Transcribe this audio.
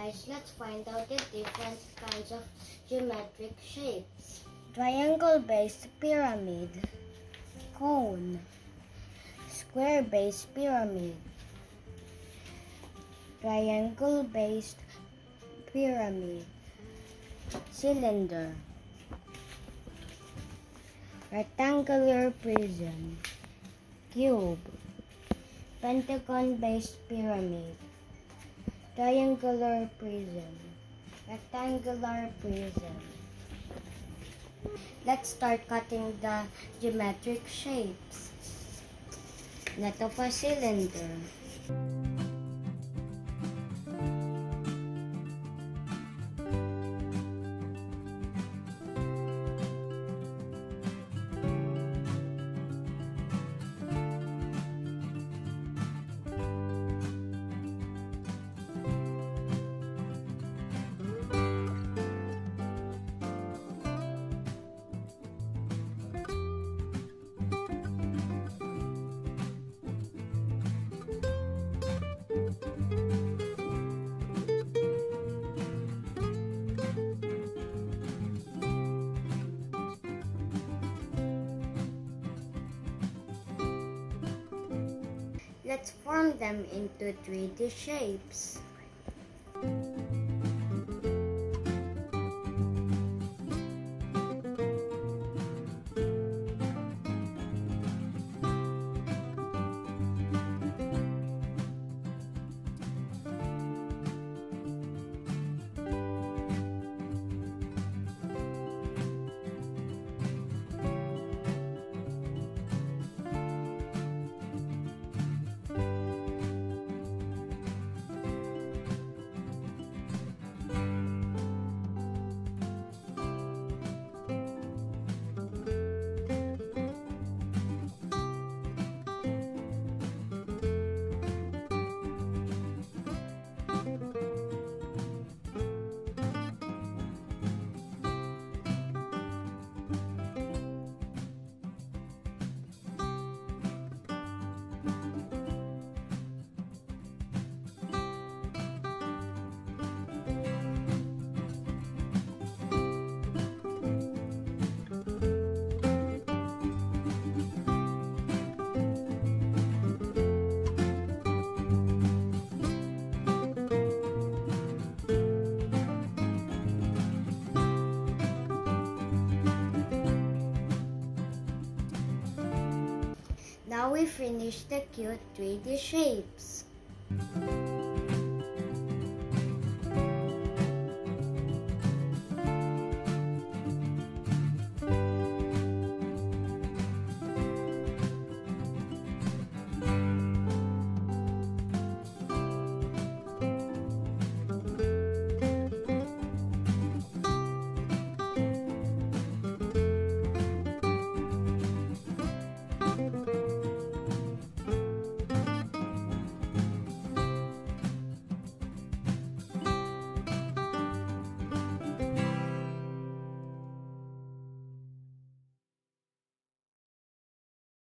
guys, let's find out the different kinds of geometric shapes. Triangle-based pyramid, cone, square-based pyramid, triangle-based pyramid, cylinder, rectangular prism, cube, pentagon-based pyramid, triangular prism, rectangular prism. Let's start cutting the geometric shapes. Net of a cylinder. Let's form them into 3D shapes. Now we finished the cute 3D shapes.